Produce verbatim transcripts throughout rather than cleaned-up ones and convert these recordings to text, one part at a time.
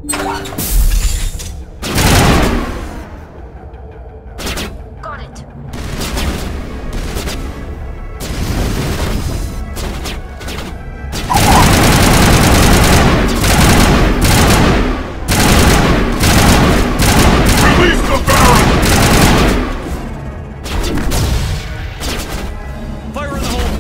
Got it. Release the Baron! Fire in the hole!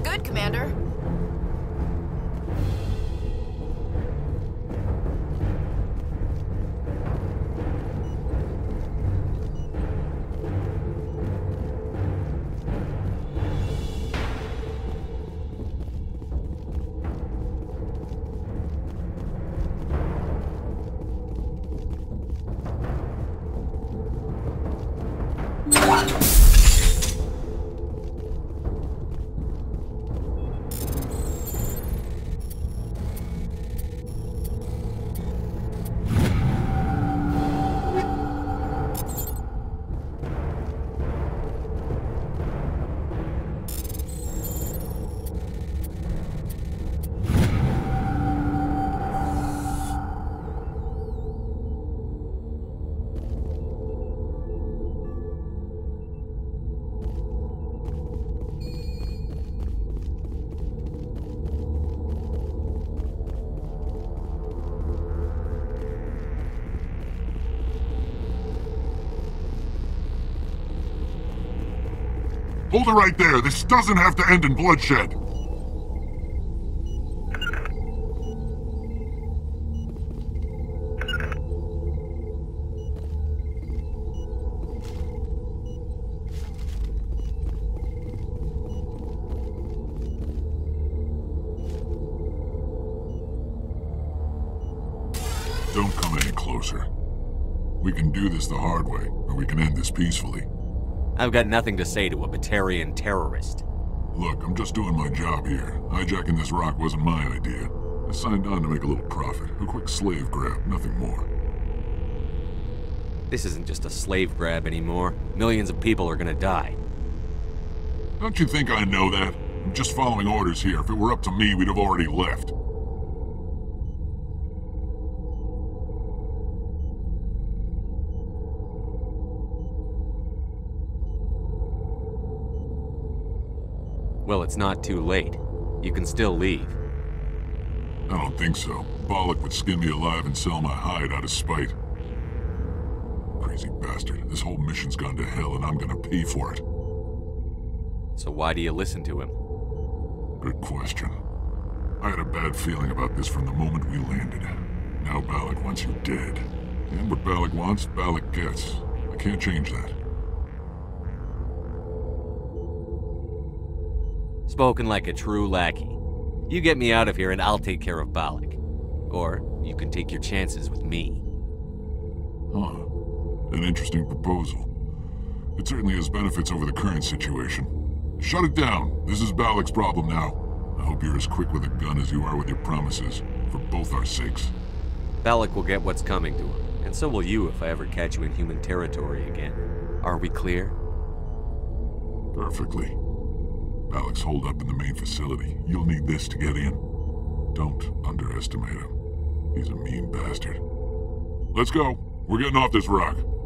good, Commander. Hold it right there. This doesn't have to end in bloodshed. Don't come any closer. We can do this the hard way, or we can end this peacefully. I've got nothing to say to a Batarian terrorist. Look, I'm just doing my job here. Hijacking this rock wasn't my idea. I signed on to make a little profit. A quick slave grab, nothing more. This isn't just a slave grab anymore. Millions of people are gonna die. Don't you think I know that? I'm just following orders here. If it were up to me, we'd have already left. Well, it's not too late. You can still leave. I don't think so. Balak would skin me alive and sell my hide out of spite. Crazy bastard. This whole mission's gone to hell and I'm gonna pay for it. So why do you listen to him? Good question. I had a bad feeling about this from the moment we landed. Now Balak wants you dead. And what Balak wants, Balak gets. I can't change that. Spoken like a true lackey. You get me out of here and I'll take care of Balak. Or you can take your chances with me. Huh. An interesting proposal. It certainly has benefits over the current situation. Shut it down. This is Balak's problem now. I hope you're as quick with a gun as you are with your promises, for both our sakes. Balak will get what's coming to him, and so will you if I ever catch you in human territory again. Are we clear? Perfectly. Balak's holed up in the main facility. You'll need this to get in. Don't underestimate him. He's a mean bastard. Let's go. We're getting off this rock.